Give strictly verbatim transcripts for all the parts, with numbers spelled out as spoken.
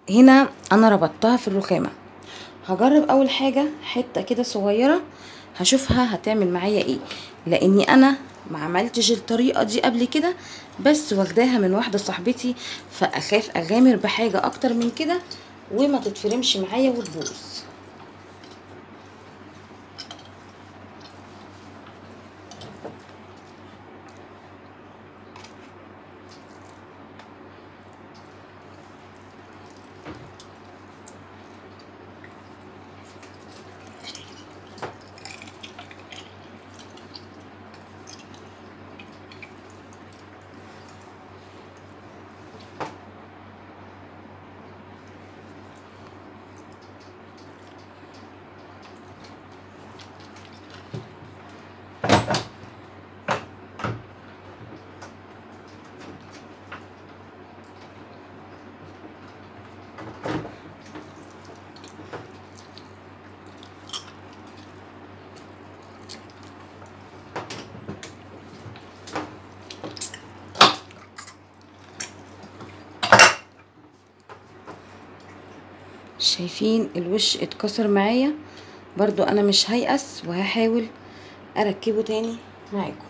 هنا انا ربطتها في الرخامه. هجرب اول حاجه حته كده صغيره، هشوفها هتعمل معايا ايه، لاني انا ما عملتش الطريقه دي قبل كده، بس واخداها من واحده صاحبتي، فاخاف اغامر بحاجه اكتر من كده وما تتفرمش معايا وتبوظ. شايفين الوش اتكسر معايا؟ برضو انا مش هيأس وهحاول اركبه تاني معاكم.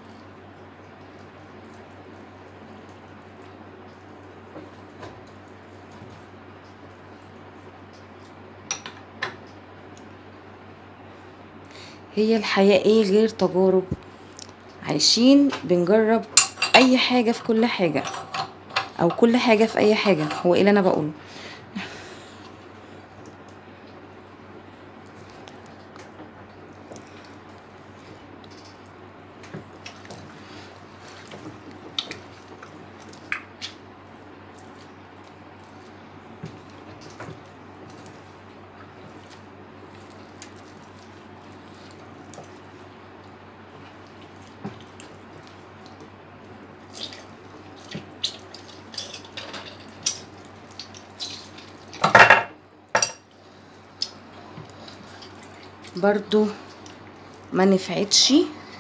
هي الحياة ايه غير تجارب؟ عايشين بنجرب اي حاجة في كل حاجة، او كل حاجة في اي حاجة. هو ايه اللي انا بقوله؟ برضو ما نفعتش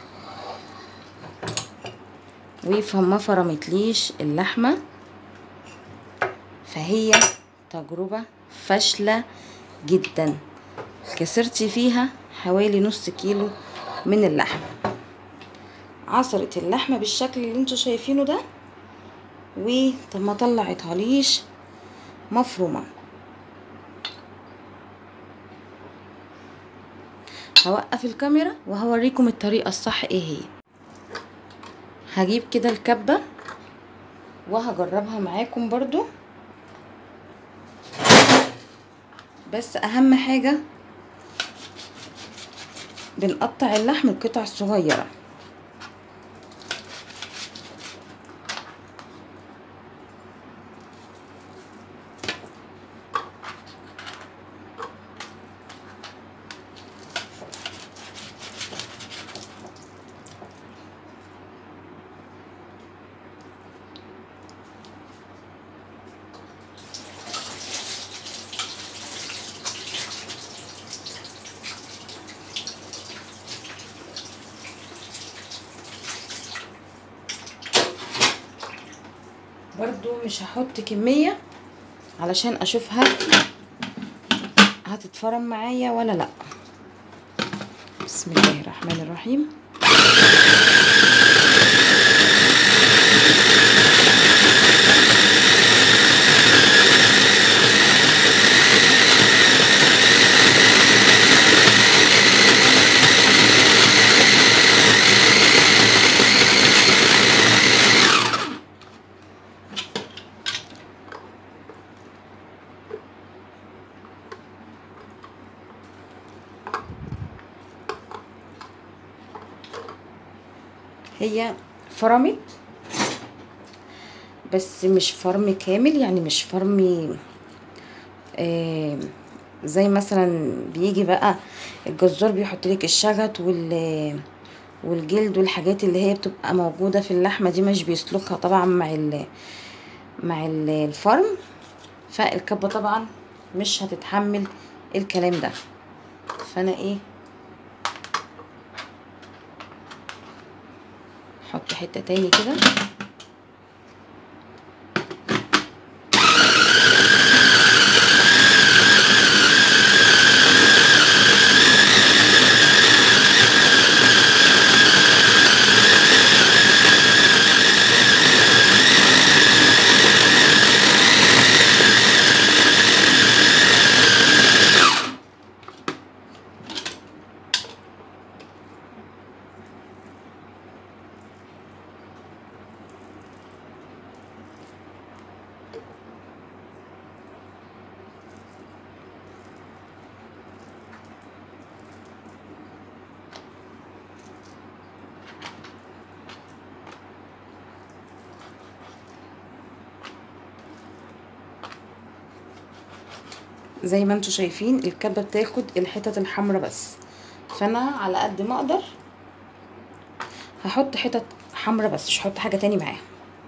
وفما فرمتليش اللحمة، فهي تجربة فاشلة جدا. كسرت فيها حوالي نص كيلو من اللحمة. عصرت اللحمة بالشكل اللي انتوا شايفينه ده، وطب ما طلعتهاليش مفرومة. هوقف الكاميرا وهوريكم الطريقة الصح ايه هي. هجيب كده الكبة وهجربها معاكم برضو، بس اهم حاجة بنقطع اللحم القطع الصغيرة. برضو مش هحط كمية علشان اشوفها هتتفرم معايا ولا لا. بسم الله الرحمن الرحيم. هي فرمت بس مش فرم كامل، يعني مش فرمي آه زي مثلا بيجي بقى الجزار بيحط لك الشغط وال والجلد والحاجات اللي هي بتبقى موجودة في اللحمة دي، مش بيسلقها طبعا مع ال مع ال- الفرم. فالكبة طبعا مش هتتحمل الكلام ده. فانا ايه، احط حتة تاني كده. زي ما انتوا شايفين الكبة بتاخد الحتت الحمراء بس، فانا على قد ما اقدر هحط حتت حمراء بس، مش هحط حاجة تاني معاها.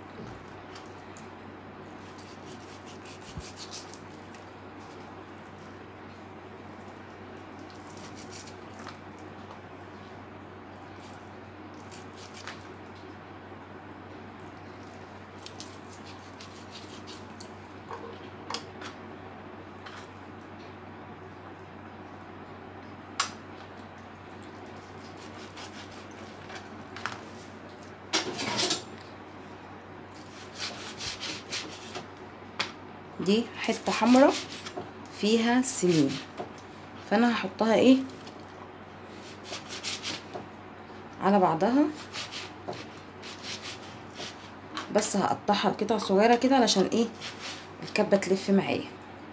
دي حتة حمراء فيها سمين، فانا هحطها ايه على بعضها، بس هقطعها قطع صغيرة كده علشان ايه الكبة تلف معايا.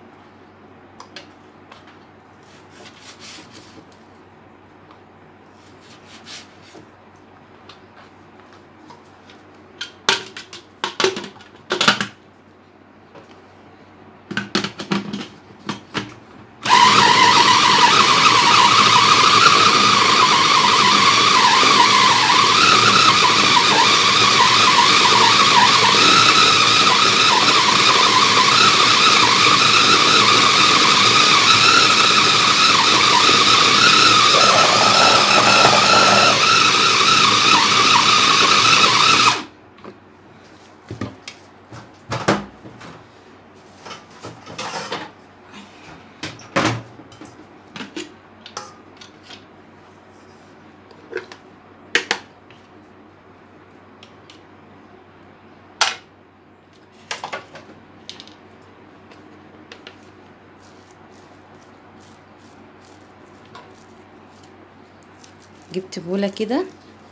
جبت بولة كده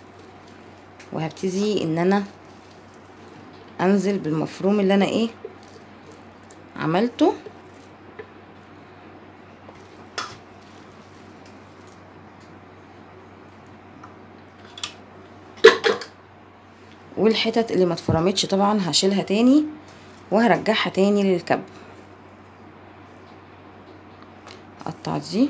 وهبتدي ان انا انزل بالمفروم اللي انا ايه عملته، والحتت اللي ما اتفرمتش طبعا هشيلها تاني وهرجعها تاني للكب. اقطع دي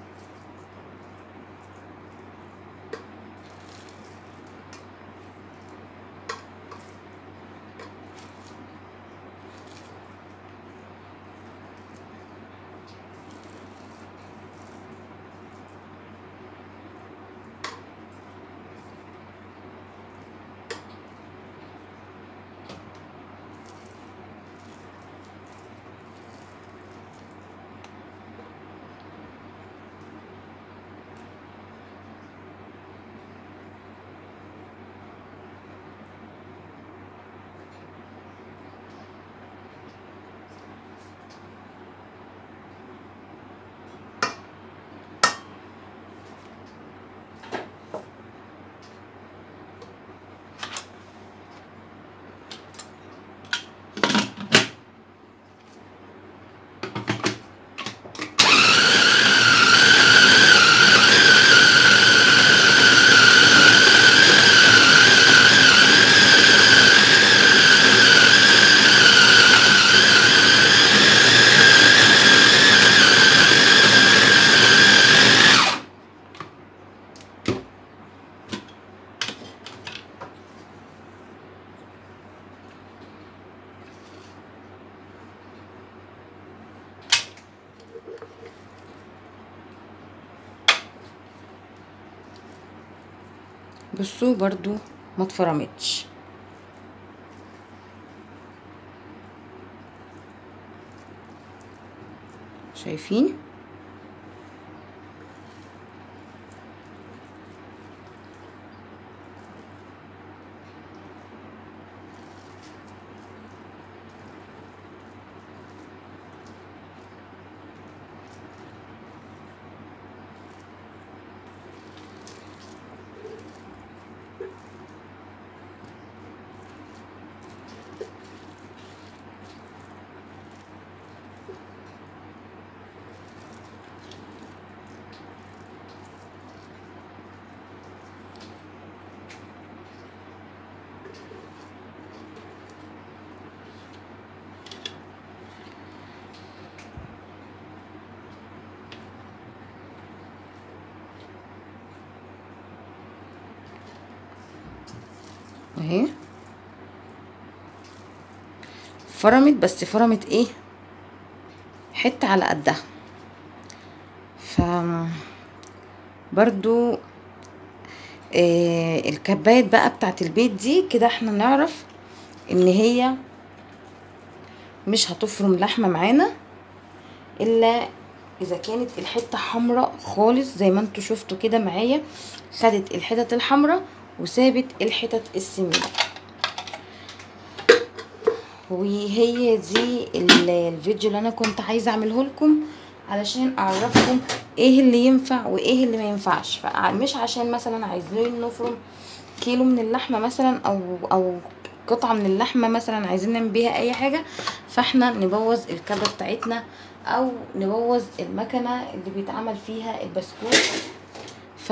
بصوا برضو ما اتفرمتش. شايفين اهي فرمت، بس فرمت ايه حته على قدها. ف برضو آه الكبايات بقى بتاعت البيت دي كده احنا نعرف ان هي مش هتفرم لحمه معانا الا اذا كانت الحته حمراء خالص، زي ما انتوا شفتوا كده معايا، خدت الحتت الحمراء وسابت الحتت السمينه. وهي دي الفيديو اللي انا كنت عايزه اعمله لكم علشان اعرفكم ايه اللي ينفع وايه اللي ما ينفعش. فمش عشان مثلا عايزين نفرم كيلو من اللحمه مثلا او او قطعه من اللحمه مثلا عايزين نعمل بيها اي حاجه فاحنا نبوظ الكبه بتاعتنا او نبوظ المكنه اللي بيتعمل فيها البسكوت. ف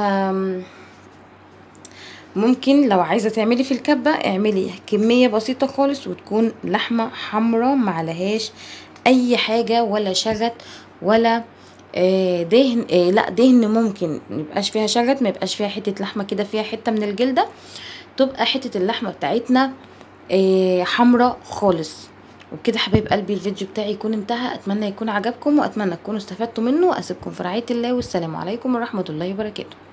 ممكن لو عايزه تعملي في الكبه اعملي كميه بسيطه خالص وتكون لحمه حمراء معلهاش اي حاجه ولا شغط ولا آه دهن. آه لا دهن ممكن ميبقاش فيها شغط، ميبقاش فيها حته لحمه كده فيها حته من الجلده، تبقى حته اللحمه بتاعتنا آه حمراء خالص. وبكده حبايب قلبي الفيديو بتاعي يكون انتهى، اتمنى يكون عجبكم واتمنى تكونوا استفدتوا منه، واسيبكم في رعايه الله والسلام عليكم ورحمه الله وبركاته.